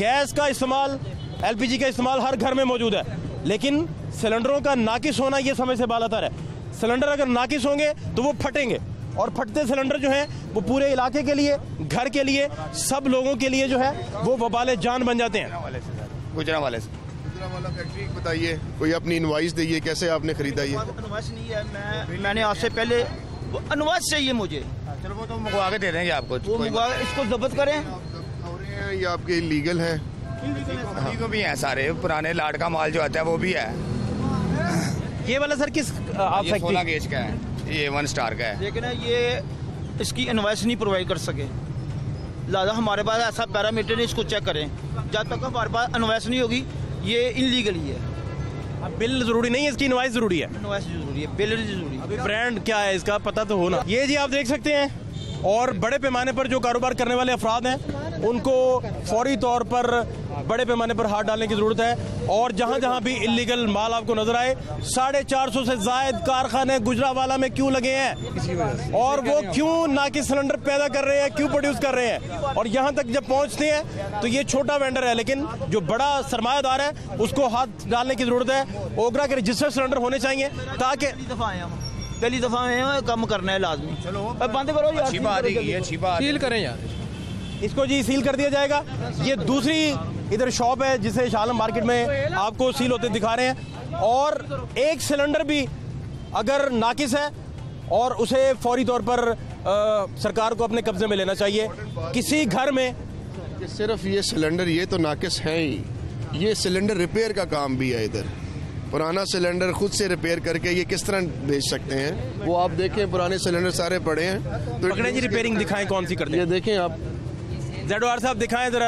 Gas का इस्तेमाल, LPG का इस्तेमाल हर घर में मौजूद है, लेकिन सिलेंडरों का नाकिस होना ये समय से बालातर है। सिलेंडर अगर नाकिस होंगे तो वो फटेंगे, और फटते सिलेंडर जो हैं वो पूरे इलाके के लिए, घर के लिए, सब लोगों के लिए जो है वो वबाले जान बन जाते हैं। गुजरावाला फैक्ट्री बताइए, कोई अपनी इनवाइस दीजिए, कैसे आपने खरीदा? ये इनवाइस नहीं है, मैंने आपसे पहले इनवाइस चाहिए मुझे। चलो वो तो मंगवा के दे देंगे आपको, वो मंगवा, इसको जब्त करें। ये आपके इलीगल है? को भी है सारे, पुराने लाट का माल जो आता है वो भी है। ये वाला सर किस आप ये 16 गेज का है, ये 1 स्टार का है, लेकिन ये इसकी इनवाइस नहीं प्रोवाइड कर सके, लिहाजा हमारे पास ऐसा पैरामीटर है, इसको चेक करें। जब तक हमारे पास इनवाइस नहीं होगी ये इनलीगल ही है। बिल जरूरी नहीं है, इसकी इनवाइस जरूरी है। इनवाइस जरूरी है, बिल जरूरी है। अभी ब्रांड क्या है इसका पता तो होना। ये जी आप देख सकते हैं, और बड़े पैमाने पर जो कारोबार करने वाले अफराद हैं उनको फौरी तौर पर बड़े पैमाने पर हाथ डालने की जरूरत है। और जहां जहां भी इलीगल माल आपको नजर आए, 450 से जायद कारखाने गुजरावाला में क्यों लगे हैं, और वो क्यों नाकिस सिलेंडर पैदा कर रहे हैं, क्यों प्रोड्यूस कर रहे हैं, और यहां तक जब पहुंचते हैं तो ये छोटा वेंडर है, लेकिन जो बड़ा सरमायादार है उसको हाथ डालने की जरूरत है। ओगरा के रजिस्टर्ड सिलेंडर होने चाहिए, ताकि पहली दफा कम करना है लाजमी। बंद करो यार, अच्छी बात है, अच्छी बात सील करें यार इसको जी, सील कर दिया जाएगा। ये दूसरी इधर शॉप है जिसे शालम मार्केट में आपको सील होते दिखा रहे हैं, और एक सिलेंडर भी अगर नाकिस है और उसे फौरी तौर पर सरकार को अपने कब्जे में लेना चाहिए। किसी घर में सिर्फ ये सिलेंडर ये तो नाकिस है ही, ये सिलेंडर रिपेयर का काम भी है। इधर पुराना सिलेंडर खुद से रिपेयर करके ये किस तरह बेच सकते हैं? वो आप देखें, पुराने सिलेंडर सारे पड़े हैं। तो पकड़े जी, रिपेयरिंग दिखाएं कौन सी करते हैं, ये देखें आप। ZOR साहब दिखाएं जरा।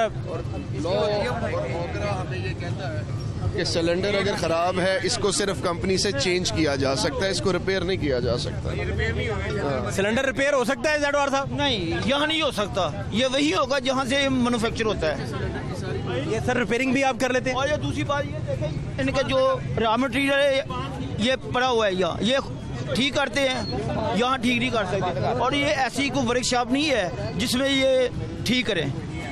हमें ये कहता है कि सिलेंडर अगर खराब है इसको सिर्फ कंपनी से चेंज किया जा सकता है, इसको रिपेयर नहीं किया जा सकता। सिलेंडर रिपेयर हो सकता है ZOR साहब? नहीं, यहाँ नहीं हो सकता, ये वही होगा जहाँ से मैन्युफैक्चर होता है। ये सर रिपेयरिंग भी आप कर लेते हैं? और ये दूसरी बात ये देखें, इनका जो रॉ मटेरियल है ये पड़ा हुआ है, यहाँ ये ठीक करते हैं, यहाँ ठीक नहीं कर सकते। और ये ऐसी कोई वर्कशॉप नहीं है जिसमें ये ठीक करें।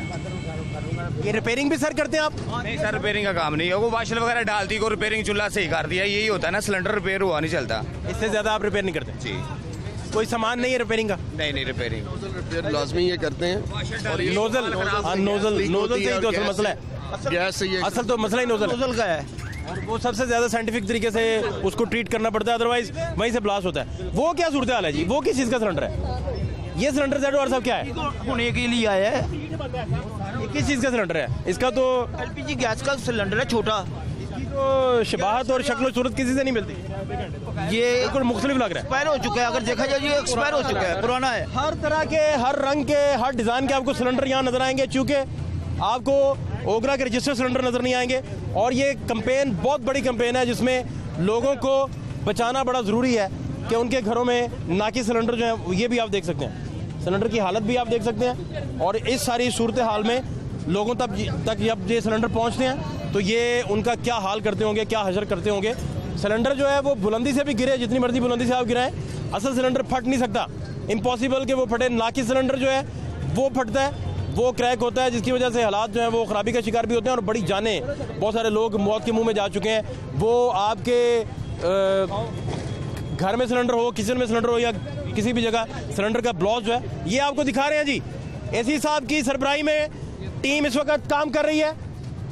ये रिपेयरिंग भी सर करते हैं आप? नहीं सर, रिपेयरिंग का काम नहीं है, वो वाशल वगैरह डालती को रिपेयरिंग चूल्हा सही कर दिया, यही होता है ना। सिलेंडर रिपेयर हुआ नहीं चलता, इससे ज्यादा आप रिपेयर नहीं करते जी। कोई सामान नहीं है रिपेयरिंग का? नहीं रिपेयरिंग रिपेयर लाजमी ये करते हैं। नोजल से ही तो असल मसला है, गैस से ये असल तो मसला ही नोजल का है, और वो सबसे ज्यादा साइंटिफिक तरीके से उसको ट्रीट करना पड़ता है, अदरवाइज वहीं से ब्लास्ट होता है। वो क्या सूरत हाल है जी? वो किस चीज का सिलेंडर है? ये सिलेंडर ZOR साहब क्या है? होने के लिए आया है। ये किस चीज का सिलेंडर है? इसका तो LPG गैस का सिलेंडर है, छोटा। इसकी तो शबाहत और शक्ल और सूरत किसी से नहीं मिलती, ये बिल्कुल मुख्तलिफ लग रहा है। एक्सपायर हो चुका है, अगर देखा जाए ये एक्सपायर हो चुका है, पुराना है। हर तरह के, हर रंग के, हर डिजाइन के आपको सिलेंडर यहाँ नजर आएंगे, चूंकि आपको ओगरा के रजिस्टर्ड सिलेंडर नजर नहीं आएंगे। और ये कैंपेन बहुत बड़ी कैंपेन है जिसमें लोगों को बचाना बड़ा जरूरी है कि उनके घरों में नाकिस सिलेंडर जो है ये भी आप देख सकते हैं, सिलेंडर की हालत भी आप देख सकते हैं। और इस सारी सूरत हाल में लोगों तक जब ये सिलेंडर पहुंचते हैं तो ये उनका क्या हाल करते होंगे, क्या हशर करते होंगे। सिलेंडर जो है वो बुलंदी से भी गिरे, जितनी मर्जी बुलंदी से आप गिराएं, असल सिलेंडर फट नहीं सकता, इम्पॉसिबल कि वो फटे। नाकिस सिलेंडर जो है वो फटता है, वो क्रैक होता है, जिसकी वजह से हालात जो है वो खराबी का शिकार भी होते हैं और बड़ी जानें, बहुत सारे लोग मौत के मुंह में जा चुके हैं। वो आपके घर में सिलेंडर हो, किचन में सिलेंडर हो, या किसी भी जगह सिलेंडर का ब्लास्ट जो है ये आपको दिखा रहे हैं जी। एसी साहब की सरबराही में टीम इस वक्त काम कर रही है,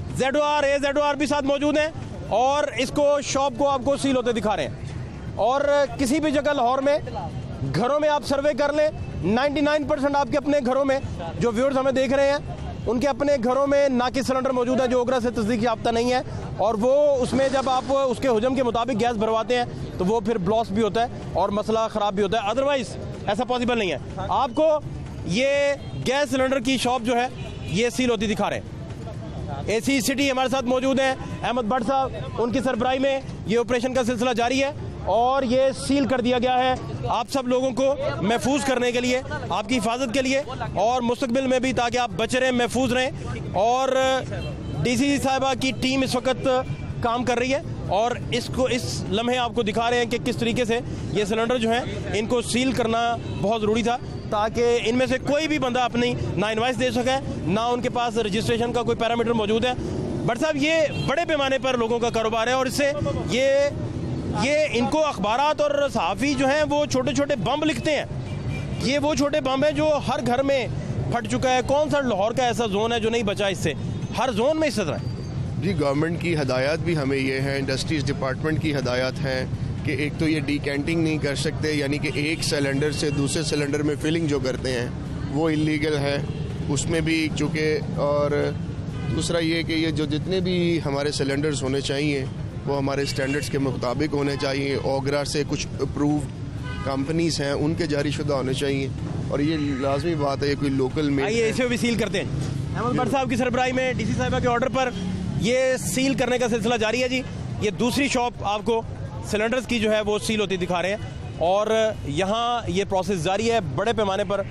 ZOR भी साथ मौजूद हैं, और इसको शॉप को आपको सील होते दिखा रहे हैं। और किसी भी जगह लाहौर में घरों में आप सर्वे कर लें, 99% आपके अपने घरों में, जो व्यूअर्स हमें देख रहे हैं उनके अपने घरों में नाकिस सिलेंडर मौजूद है जो ओगरा से तस्दीक याफ्ता नहीं है। और वो उसमें जब आप उसके हुजम के मुताबिक गैस भरवाते हैं तो वो फिर ब्लास्ट भी होता है और मसला ख़राब भी होता है, अदरवाइज ऐसा पॉसिबल नहीं है। आपको ये गैस सिलेंडर की शॉप जो है ये सील होती दिखा रहे हैं। AC सिटी हमारे साथ मौजूद है, अहमद भट्ट साहब, उनकी सरबराही में ये ऑपरेशन का सिलसिला जारी है और ये सील कर दिया गया है आप सब लोगों को महफूज करने के लिए, आपकी हिफाजत के लिए और मुस्तकबिल में भी, ताकि आप बचे रहें, महफूज रहें। और DC साहिबा की टीम इस वक्त काम कर रही है और इसको इस लम्हे आपको दिखा रहे हैं कि किस तरीके से ये सिलेंडर जो है इनको सील करना बहुत ज़रूरी था, ताकि इनमें से कोई भी बंदा अपनी ना इनवॉइस दे सके, ना उनके पास रजिस्ट्रेशन का कोई पैरामीटर मौजूद है। बट साहब ये बड़े पैमाने पर लोगों का कारोबार है और इससे ये इनको अखबारात और सहाफ़ी जो हैं वो छोटे छोटे बम लिखते हैं। ये वो छोटे बम हैं जो हर घर में फट चुका है। कौन सा लाहौर का ऐसा जोन है जो नहीं बचा इससे? हर जोन में इस तरह है जी। गवर्नमेंट की हदायत भी हमें ये है, इंडस्ट्रीज़ डिपार्टमेंट की हदायत है कि एक तो ये डीकैंटिंग नहीं कर सकते, यानी कि एक सिलेंडर से दूसरे सिलेंडर में फिलिंग जो करते हैं वो इलीगल है, उसमें भी चूँकि। और दूसरा ये कि ये जो जितने भी हमारे सिलेंडर्स होने चाहिए वो हमारे स्टैंडर्ड्स के मुताबिक होने चाहिए। ओगरा से कुछ अप्रूव कंपनीज़ हैं उनके जारीशुदा होने चाहिए और ये लाजमी बात है, ये कोई लोकल में। आइए इसे भी सील करते हैं। अहमद भट्ट साहब की सरबराही में डीसी साहिबा के ऑर्डर पर ये सील करने का सिलसिला जारी है जी। ये दूसरी शॉप आपको सिलेंडर्स की जो है वो सील होती दिखा रहे हैं और यहाँ ये प्रोसेस जारी है। बड़े पैमाने पर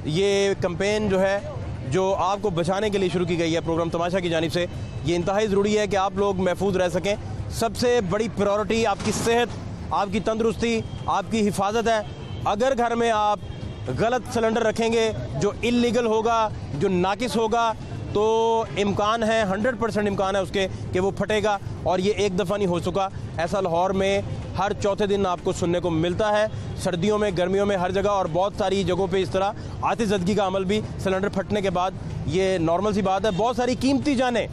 ये कैंपेन जो है जो आपको बचाने के लिए शुरू की गई है प्रोग्राम तमाशा की जानिब से। ये इंतहाई ज़रूरी है कि आप लोग महफूज रह सकें। सबसे बड़ी प्रायोरिटी आपकी सेहत, आपकी तंदुरुस्ती, आपकी हिफाजत है। अगर घर में आप गलत सिलेंडर रखेंगे जो इल्लीगल होगा, जो नाकिस होगा, तो इम्कान है 100% इम्कान है उसके कि वो फटेगा। और ये एक दफ़ा नहीं हो चुका ऐसा। लाहौर में हर चौथे दिन आपको सुनने को मिलता है, सर्दियों में, गर्मियों में, हर जगह। और बहुत सारी जगहों पे इस तरह आतिशज़दगी का अमल भी सिलेंडर फटने के बाद ये नॉर्मल सी बात है। बहुत सारी कीमती जानें,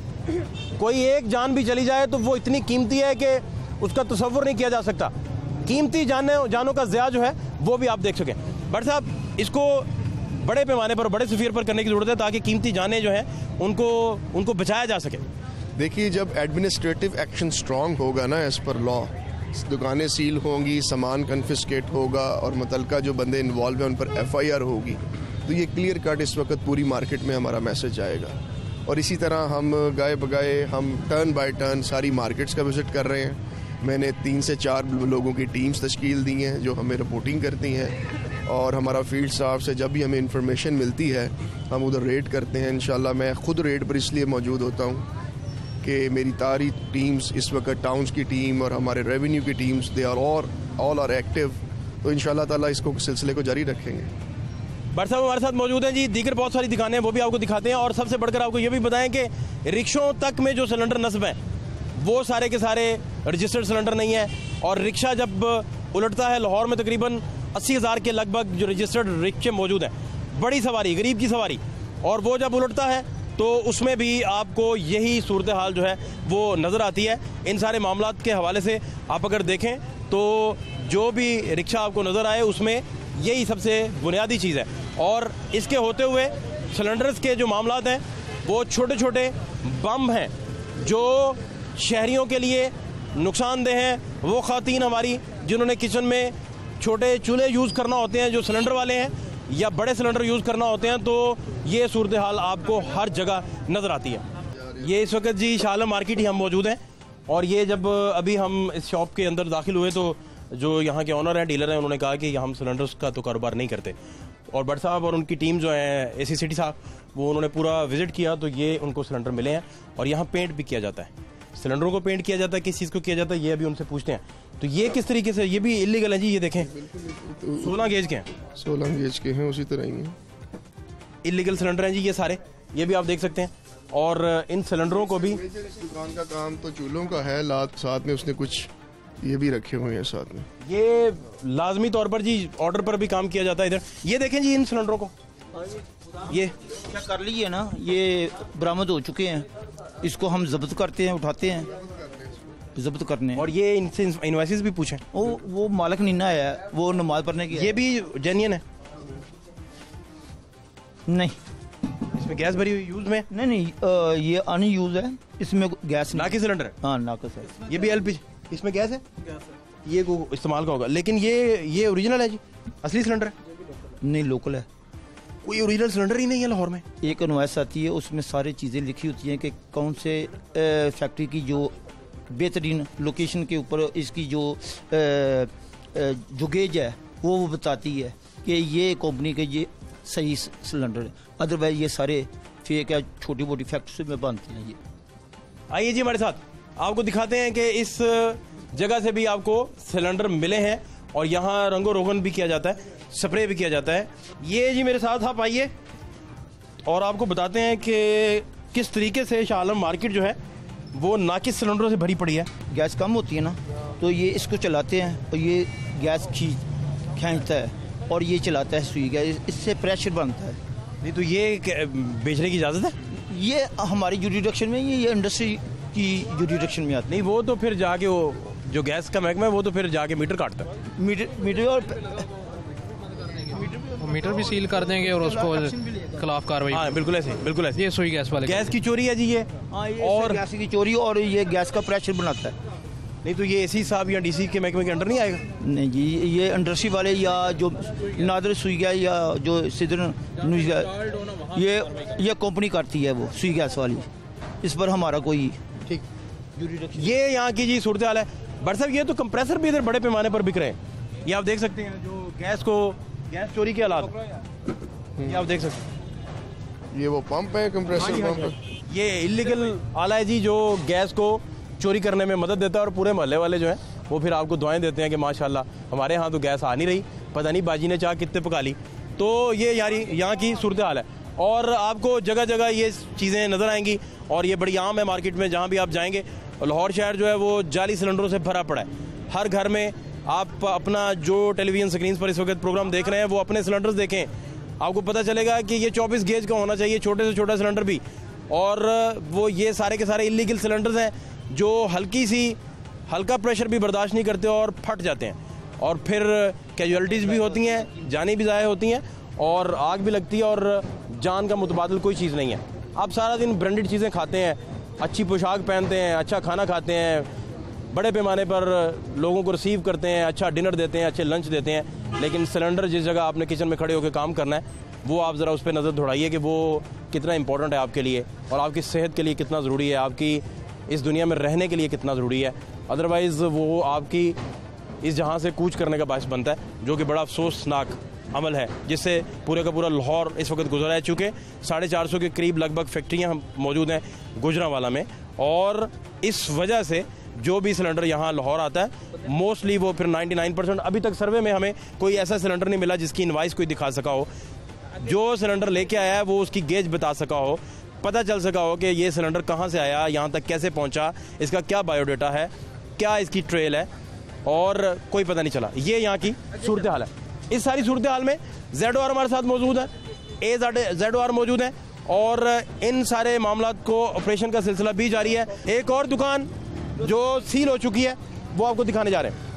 कोई एक जान भी चली जाए तो वो इतनी कीमती है कि उसका तसव्वुर नहीं किया जा सकता। कीमती जानों का ज़िया जो है वो भी आप देख सकें। बट साहब इसको बड़े पैमाने पर, बड़े सफ़ीर पर करने की ज़रूरत है ताकि कीमती जानें जो हैं उनको बचाया जा सके। देखिए, जब एडमिनिस्ट्रेटिव एक्शन स्ट्रांग होगा ना एज़ पर लॉ, दुकानें सील होंगी, सामान कन्फिस्केट होगा और मुतलका जो बंदे इन्वॉल्व हैं उन पर FIR होगी, तो ये क्लियर कट इस वक्त पूरी मार्केट में हमारा मैसेज आएगा। और इसी तरह हम गाए बगाए हम टर्न बाय टर्न सारी मार्केट्स का विज़िट कर रहे हैं। मैंने 3 से 4 लोगों की टीम्स तश्कील दी हैं जो हमें रिपोर्टिंग करती हैं और हमारा फील्ड स्टाफ से जब भी हमें इंफॉर्मेशन मिलती है हम उधर रेड करते हैं। इंशाल्लाह मैं ख़ुद रेड पर इसलिए मौजूद होता हूँ कि मेरी सारी टीम्स इस वक्त, टाउन्स की टीम और हमारे रेवेन्यू की teams, they are all are active. तो इंशाल्लाह ताला इसको सिलसिले को जारी रखेंगे। भट्ट साहब हमारे साथ मौजूद हैं जी। दीगर बहुत सारी दुकानें हैं वो भी आपको दिखाते हैं और सबसे बढ़कर आपको ये भी बताएं कि रिक्शों तक में जो सिलेंडर नस्ब हैं वो सारे के सारे रजिस्टर्ड सिलेंडर नहीं है। और रिक्शा जब उलटता है, लाहौर में तकरीबन 80,000 के लगभग जो रजिस्टर्ड रिक्शे मौजूद हैं, बड़ी सवारी, गरीब की सवारी, और वो जब उलटता है तो उसमें भी आपको यही सूरत हाल जो है वो नज़र आती है। इन सारे मामलात के हवाले से आप अगर देखें तो जो भी रिक्शा आपको नज़र आए उसमें यही सबसे बुनियादी चीज़ है। और इसके होते हुए सिलेंडर्स के जो मामलात हैं वो छोटे छोटे बम हैं जो शहरियों के लिए नुकसानदेह हैं। वो ख़वातीन हमारी जिन्होंने किचन में छोटे चूल्हे यूज़ करना होते हैं, जो सिलेंडर वाले हैं, या बड़े सिलेंडर यूज़ करना होते हैं, तो ये सूरत हाल आपको हर जगह नज़र आती है। ये इस वक्त जी शालम मार्केट ही हम मौजूद हैं और ये जब अभी हम इस शॉप के अंदर दाखिल हुए तो जो यहाँ के ऑनर हैं, डीलर हैं, उन्होंने कहा कि हम सिलेंडर्स का तो कारोबार नहीं करते। और भट्ट साहब और उनकी टीम जो है AC सिटी साहब, वो उन्होंने पूरा विज़िट किया तो ये उनको सिलेंडर मिले हैं और यहाँ पेंट भी किया जाता है। सिलेंडरों को पेंट किया जाता है, किस चीज़ को किया जाता है ये अभी उनसे पूछते हैं। तो ये किस तरीके से, ये भी इलीगल है जी? ये देखें 16 गेज के हैं, 16 गेज के हैं, उसी तरह ही हैं, इलीगल सिलेंडर हैं जी ये सारे, ये भी आप देख सकते हैं। और इन सिलेंडरों को भी, दुकान का काम तो चूल्हों का है, साथ में उसने कुछ ये भी रखे हुए हैं साथ में। ये लाजमी तौर पर जी ऑर्डर पर भी काम किया जाता है इधर। ये देखें जी इन सिलेंडरों को, ये क्या कर लीजिए ना, ये बरामद हो चुके हैं, इसको हम जब्त करते हैं, उठाते हैं, जब्त करने। और ये इनसे इनवॉइसेस भी पूछें। वो मालिक नीना है, वो नमाज पढ़ने की। ये भी जेन्युइन है? नहीं, इसमें गैस भरी हुई यूज में? नहीं, ये अनयूज है, इसमें गैस नहीं। नाकिस सिलेंडर है? हाँ, नाकिस है। ये भी LPG, इसमें गैस है? ये को इस्तेमाल का होगा, लेकिन ये ओरिजिनल है जी, असली सिलेंडर है? नहीं, लोकल है। कोई ओरिजिनल सिलेंडर ही नहीं है लाहौर में। एक इनवॉइस आती है, उसमें सारी चीज़ें लिखी होती हैं कि कौन से फैक्ट्री की जो बेहतरीन लोकेशन के ऊपर इसकी जो गेज है वो बताती है कि ये कंपनी के ये सही सिलेंडर है। अदरवाइज ये सारे फेक है, छोटी मोटी फैक्ट्री में बनते हैं ये। आइए जी हमारे साथ, आपको दिखाते हैं कि इस जगह से भी आपको सिलेंडर मिले हैं और यहाँ रंगो रोगन भी किया जाता है, स्प्रे भी किया जाता है। ये जी मेरे साथ आप आइए और आपको बताते हैं कि किस तरीके से शाह आलम मार्केट जो है वो नाकिस सिलेंडरों से भरी पड़ी है। गैस कम होती है ना, तो ये इसको चलाते हैं और ये गैस खींचता है और ये चलाता है सुई गैस, इससे प्रेशर बनता है। नहीं तो ये बेचने की इजाज़त है? ये हमारी जुरिडिक्शन में, ये इंडस्ट्री की जुरिडिक्शन में आती नहीं, वो तो फिर जाके वो जो गैस का महकमा है वो तो फिर जाके मीटर काटता है। मीटर और मीटर भी सील कर देंगे और उसको खिलाफ कार्रवाई। हाँ बिल्कुल ऐसे, बिल्कुल ऐसे। ये सुई गैस वाले गैस की चोरी है जी ये। और गैस की चोरी, और ये गैस का प्रेशर बनाता है। नहीं तो ये एसी साहब या डीसी के महकमे के अंडर नहीं आएगा? नहीं जी, ये इंडस्ट्री वाले या जो नादर सुई गैस या जो सिदर ये कंपनी करती है, वो सुई गैस वाली, इस पर हमारा कोई ठीक। ये यहाँ की जी सूरत हाल है। बट साहब ये तो कंप्रेसर भी इधर बड़े पैमाने पर बिक रहे हैं, ये आप देख सकते हैं। जो गैस चोरी के हालात, ये आप देख सकते हैं। ये वो पंप है, कंप्रेसर पंप। ये इलीगल आला है जी, जो गैस को चोरी करने में मदद देता है और पूरे मोहल्ले वाले जो हैं वो फिर आपको दुआएं देते हैं कि माशाल्लाह हमारे यहाँ तो गैस आ नहीं रही, पता नहीं बाजी ने चाह कितने पका ली। तो ये यहाँ की सूरत हाल है और आपको जगह जगह ये चीज़ें नज़र आएंगी और ये बड़ी आम है मार्केट में। जहाँ भी आप जाएंगे, लाहौर शहर जो है वो जाली सिलेंडरों से भरा पड़ा है। हर घर में आप अपना जो टेलीविज़न स्क्रीन पर इस वक्त प्रोग्राम देख रहे हैं वो अपने सिलेंडर्स देखें, आपको पता चलेगा कि ये 24 गेज का होना चाहिए, छोटे से छोटा सिलेंडर भी। और वो ये सारे के सारे इलीगल सिलेंडर्स हैं जो हल्का प्रेशर भी बर्दाश्त नहीं करते और फट जाते हैं और फिर कैजुअलिटीज़ भी होती हैं, जानें भी ज़ाया होती हैं और आग भी लगती है और जान का मुतबादिल कोई चीज़ नहीं है। आप सारा दिन ब्रांडेड चीज़ें खाते हैं, अच्छी पोशाक पहनते हैं, अच्छा खाना खाते हैं, बड़े पैमाने पर लोगों को रिसीव करते हैं, अच्छा डिनर देते हैं, अच्छे लंच देते हैं, लेकिन सिलेंडर जिस जगह आपने किचन में खड़े होकर काम करना है वो आप ज़रा उस पर नज़र दौड़ाइए कि वो कितना इंपॉर्टेंट है आपके लिए और आपकी सेहत के लिए कितना ज़रूरी है, आपकी इस दुनिया में रहने के लिए कितना ज़रूरी है। अदरवाइज़ वो आपकी इस जहाँ से कूच करने का बायस बनता है, जो कि बड़ा अफसोसनाक अमल है जिससे पूरे का पूरा लाहौर इस वक्त गुजरा है। चूँकि 450 के करीब लगभग फैक्ट्रियाँ मौजूद हैं गुजरांवाला में और इस वजह से जो भी सिलेंडर यहाँ लाहौर आता है मोस्टली वो फिर 99% अभी तक सर्वे में हमें कोई ऐसा सिलेंडर नहीं मिला जिसकी इनवाइस कोई दिखा सका हो, जो सिलेंडर लेके आया है वो उसकी गेज बता सका हो, पता चल सका हो कि ये सिलेंडर कहाँ से आया, यहाँ तक कैसे पहुँचा, इसका क्या बायोडाटा है, क्या इसकी ट्रेल है, और कोई पता नहीं चला। ये यहाँ की सूरत हाल है। इस सारी सूरत हाल में ZOR हमारे साथ मौजूद है, ZOR मौजूद है और इन सारे मामला को ऑपरेशन का सिलसिला भी जारी है। एक और दुकान जो सील हो चुकी है वो आपको दिखाने जा रहे हैं।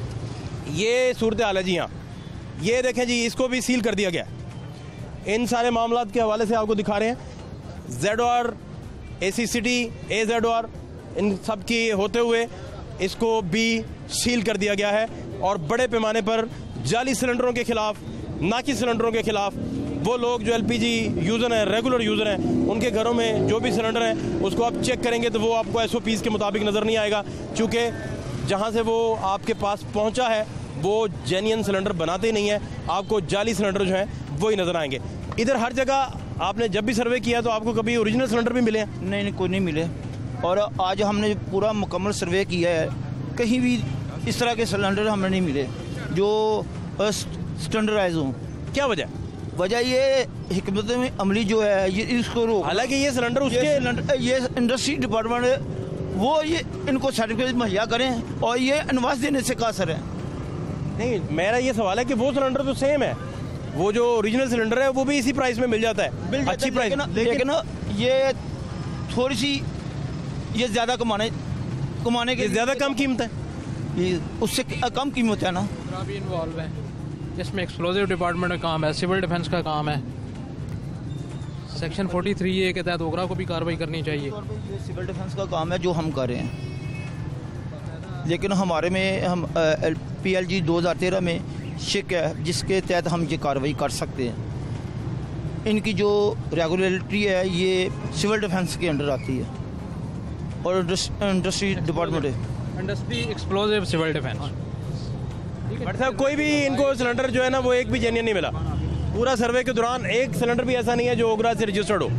ये सूरत हाल है जी यहाँ, ये देखें जी, इसको भी सील कर दिया गया। इन सारे मामला के हवाले से आपको दिखा रहे हैं। ZOR, AC सिटी, AZOR, इन सब की होते हुए इसको भी सील कर दिया गया है और बड़े पैमाने पर जाली सिलेंडरों के खिलाफ, नाकी सिलेंडरों के खिलाफ, वो लोग जो LPG यूज़र हैं, रेगुलर यूज़र हैं, उनके घरों में जो भी सिलेंडर हैं उसको आप चेक करेंगे तो वो आपको SOPs के मुताबिक नज़र नहीं आएगा, चूँकि जहाँ से वो आपके पास पहुँचा है वो जेन्युइन सिलेंडर बनाते ही नहीं है, आपको जाली सिलेंडर जो हैं वही नज़र आएंगे। इधर हर जगह आपने जब भी सर्वे किया तो आपको कभी ओरिजिनल सिलेंडर भी मिले हैं? नहीं, कोई नहीं मिले। और आज हमने पूरा मुकम्मल सर्वे किया है, कहीं भी इस तरह के सिलेंडर हमें नहीं मिले जो स्टैंडर्डाइज हों। क्या वजह ये हिकमत में अमली जो है ये इसको रोक। हालांकि ये सिलेंडर उसके ये इंडस्ट्री डिपार्टमेंट वो ये इनको सर्टिफिकेट मुहैया करें और ये इनवाइस देने से कासर है। नहीं, मेरा ये सवाल है कि वो सिलेंडर तो सेम है, वो जो ओरिजिनल सिलेंडर है वो भी इसी प्राइस में मिल जाता है, अच्छी प्राइस, लेकिन ये थोड़ी सी ये ज़्यादा कमाने के ज़्यादा कम कीमत है, ये उससे कम कीमत है ना। भी इन्वॉल्व है इसमें, एक्सप्लोजिव डिपार्टमेंट का काम है, सिविल डिफेंस का काम है, सेक्शन 43A के तहत ओगरा को भी कार्रवाई करनी चाहिए। ये सिविल डिफेंस का काम है जो हम कर रहे हैं, लेकिन हमारे में हम PLG 2013 में शिक है जिसके तहत हम ये कार्रवाई कर सकते हैं। इनकी जो रेगुलेटरी है ये सिविल डिफेंस के अंडर आती है और इंडस्ट्री डिपार्टमेंट है, industry explosive civil defence. But साहब कोई भी इनको सिलेंडर जो है ना वो एक भी जेन्युइन नहीं मिला, पूरा सर्वे के दौरान एक सिलेंडर भी ऐसा नहीं है जो ओगरा से रजिस्टर्ड हो।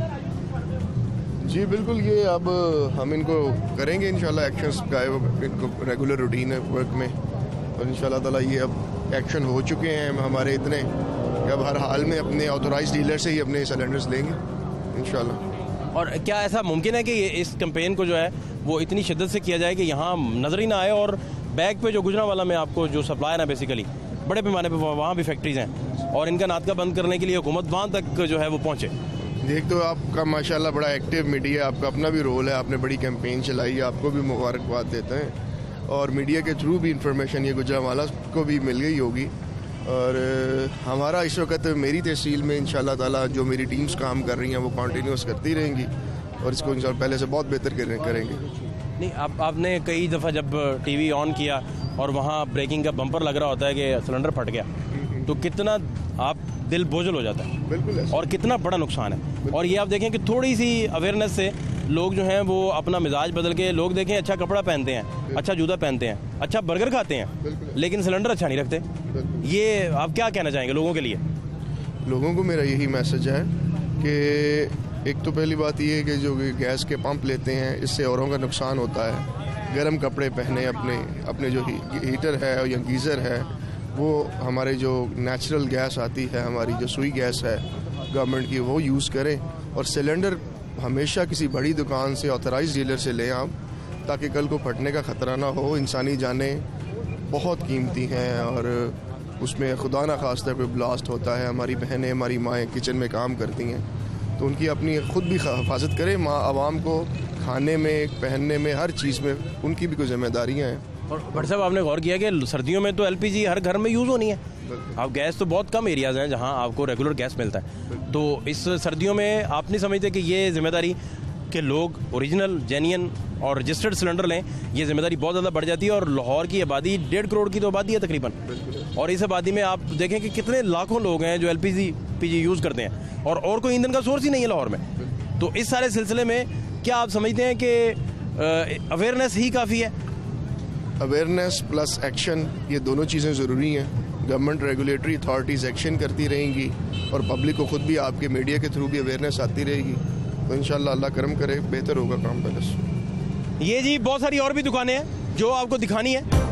जी बिल्कुल, ये अब हम इनको करेंगे इंशाल्लाह एक्शंस का, इनको रेगुलर रूटीन है वर्क में और इंशाल्लाह ताला ये अब एक्शन हो चुके हैं हमारे इतने कि अब हर हाल में अपने ऑथोराइज डीलर से ही अपने सिलेंडर्स लेंगे इंशाल्लाह। और क्या ऐसा मुमकिन है कि इस कैंपेन को जो है वो इतनी शिद्दत से किया जाए कि यहाँ नज़र ही ना आए और बैग पे जो गुजरांवाला में आपको जो सप्लायर है बेसिकली बड़े पैमाने पे वहाँ भी फैक्ट्रीज़ हैं और इनका नादका बंद करने के लिए हुकूमत वहाँ तक जो है वो पहुँचे? देख तो आपका माशाल्लाह बड़ा एक्टिव मीडिया, आपका अपना भी रोल है, आपने बड़ी कैंपेन चलाई है, आपको भी मुबारकबाद देते हैं और मीडिया के थ्रू भी इंफॉर्मेशन ये गुजरांवाला को भी मिल गई होगी। और हमारा इस वक्त मेरी तहसील में इंशाल्लाह ताला जो मेरी टीम्स काम कर रही हैं वो कंटिन्यूस करती रहेंगी और इसको इंशाल्लाह पहले से बहुत बेहतर करेंगे। नहीं, आपने कई दफ़ा जब टीवी ऑन किया और वहाँ ब्रेकिंग का बम्पर लग रहा होता है कि सिलेंडर फट गया तो कितना आप दिल बोझल हो जाता है, बिल्कुल और कितना बड़ा नुकसान है। और ये आप देखें कि थोड़ी सी अवेयरनेस से लोग जो हैं वो अपना मिजाज बदल के, लोग देखें अच्छा कपड़ा पहनते हैं, अच्छा जूता पहनते हैं, अच्छा बर्गर खाते हैं, लेकिन सिलेंडर अच्छा नहीं रखते। ये आप क्या कहना चाहेंगे लोगों के लिए? लोगों को मेरा यही मैसेज है कि एक तो पहली बात ये है कि जो गैस के पंप लेते हैं इससे औरों का नुकसान होता है। गर्म कपड़े पहने, अपने जो हीटर है या गीज़र है वो हमारे जो नेचुरल गैस आती है, हमारी जो सुई गैस है गवर्नमेंट की, वो यूज़ करें। और सिलेंडर हमेशा किसी बड़ी दुकान से ऑथराइज डीलर से लें आप, ताकि कल को फटने का ख़तरा ना हो। इंसानी जानें बहुत कीमती हैं और उसमें खुदा ना खास्ता कोई ब्लास्ट होता है, हमारी बहनें हमारी माएँ किचन में काम करती हैं तो उनकी अपनी खुद भी हिफाजत करें। माँ आवाम को खाने में, पहनने में, हर चीज़ में उनकी भी कोई जिम्मेदारियाँ हैं। और भट्ट साहब आपने गौर किया कि सर्दियों में तो एलपीजी हर घर में यूज़ होनी है। अब गैस तो बहुत कम एरियाज़ हैं जहां आपको रेगुलर गैस मिलता है, तो इस सर्दियों में आप नहीं समझते कि ये जिम्मेदारी कि लोग ओरिजिनल, जेन्युइन और रजिस्टर्ड सिलेंडर लें, ये जिम्मेदारी बहुत ज़्यादा बढ़ जाती है। और लाहौर की आबादी 1.5 करोड़ की तो आबादी है तकरीबन, और इस आबादी में आप देखें कि कितने लाखों लोग हैं जो एलपीजी यूज़ करते हैं और कोई ईंधन का सोर्स ही नहीं है लाहौर में। तो इस सारे सिलसिले में क्या आप समझते हैं कि अवेयरनेस ही काफ़ी है? अवेयरनेस प्लस एक्शन, ये दोनों चीज़ें ज़रूरी हैं। गवर्नमेंट रेगुलेटरी अथॉरिटीज़ एक्शन करती रहेंगी और पब्लिक को खुद भी आपके मीडिया के थ्रू भी अवेयरनेस आती रहेगी, तो इंशाल्लाह अल्लाह करम करे बेहतर होगा काम पहले से। ये जी बहुत सारी और भी दुकानें हैं जो आपको दिखानी है।